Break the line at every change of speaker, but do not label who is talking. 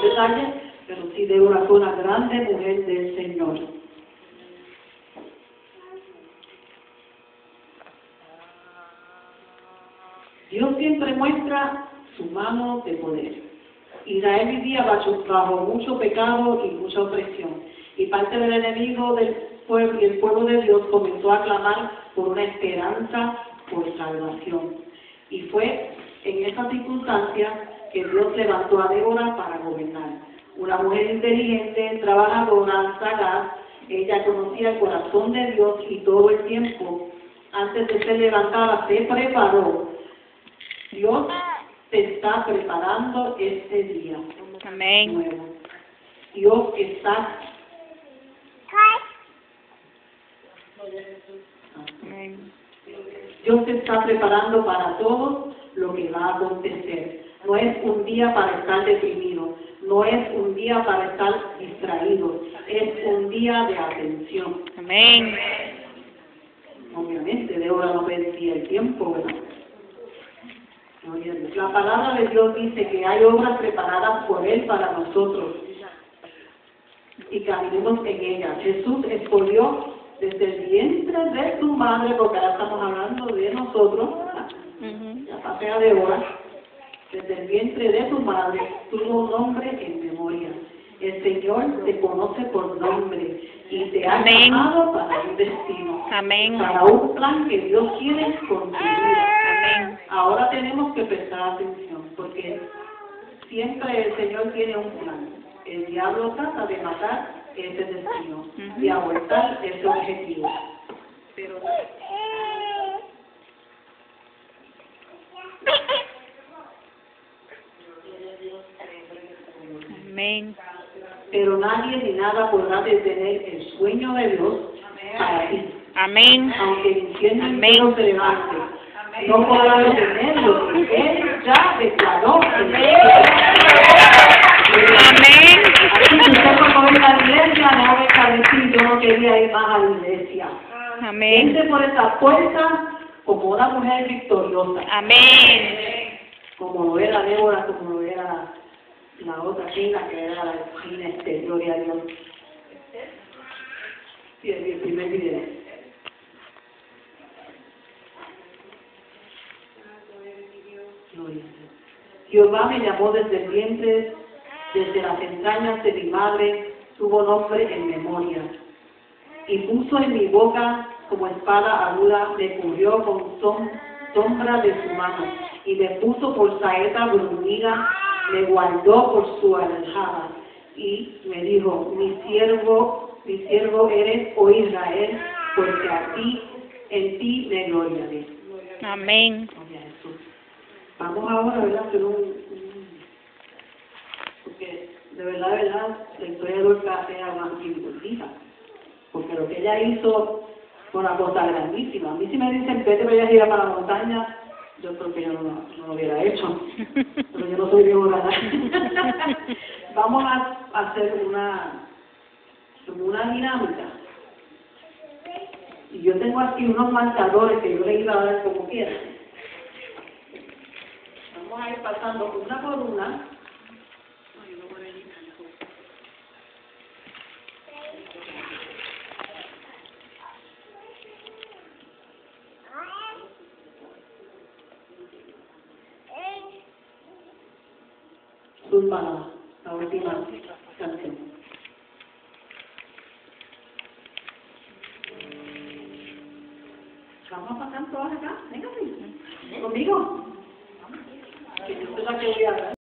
detalles, pero sí Débora fue una grande mujer del Señor. Dios siempre muestra su mano de poder. Israel vivía bajo mucho pecado y mucha opresión, y parte del enemigo del pueblo y el pueblo de Dios comenzó a clamar por una esperanza, por salvación. Y fue en esa circunstancia que Dios levantó a Débora para gobernar. Una mujer inteligente, trabajadora, sagaz, ella conocía el corazón de Dios y todo el tiempo, antes de ser levantada, se preparó. Dios te está preparando este día.
Amén.
Nuevo. Dios está.
Amén.
Dios te está preparando para todo lo que va a acontecer. No es un día para estar deprimido, no es un día para estar distraído, es un día de atención.
Amén.
Obviamente, Débora no perdía el tiempo, ¿verdad? La palabra de Dios dice que hay obras preparadas por Él para nosotros y caminemos en ellas. Jesús escogió desde el vientre de su madre, porque ahora estamos hablando de nosotros, la pasea de Débora, desde el vientre de tu madre, tuvo un nombre en memoria. El Señor te conoce por nombre y te ha llamado para un destino,
Amén.
para un plan que Dios quiere con tu vida.
Amén.
Ahora tenemos que prestar atención, porque siempre el Señor tiene un plan. El diablo trata de matar ese destino, de abortar ese objetivo. Pero
Amén.
pero nadie ni nada podrá detener el sueño de Dios para ti.
Amén.
Aunque el infierno entero se levante, no podrá detener lo que Él ya declaró.
Amén.
Así que usted cuando venga a la iglesia, no venga a decir yo no quería ir más a la iglesia.
Amén.
Entre por esa puerta como una mujer victoriosa.
Amén.
Como lo era Débora, como lo era la otra chica que era la reina Esther, gloria a Dios. Sí, el primer video. Gloria a Dios. Jehová me llamó desde el vientre, desde las entrañas de mi madre, tuvo nombre en memoria. Y puso en mi boca como espada aguda, me cubrió con sombra de su mano, y me puso por saeta bruñida, me guardó por su aljaba, y me dijo, mi siervo eres, oh Israel, porque en ti me gloriaré.
Amén.
Gloria a Jesús. Vamos ahora, ¿verdad? A hacer porque de verdad, la historia de Dorcas era una circunstancia, porque lo que ella hizo fue una cosa grandísima. A mí si me dicen, vete para allá para la montaña, yo creo que yo no lo hubiera hecho, pero yo no soy Débora. Vamos a hacer una dinámica. Y yo tengo aquí unos marcadores que yo le iba a dar como quiera. Vamos a ir pasando una por una. Zumba, la última canción. Vamos a pasar todas acá. Venga, conmigo. Que yo soy la que voy a dar.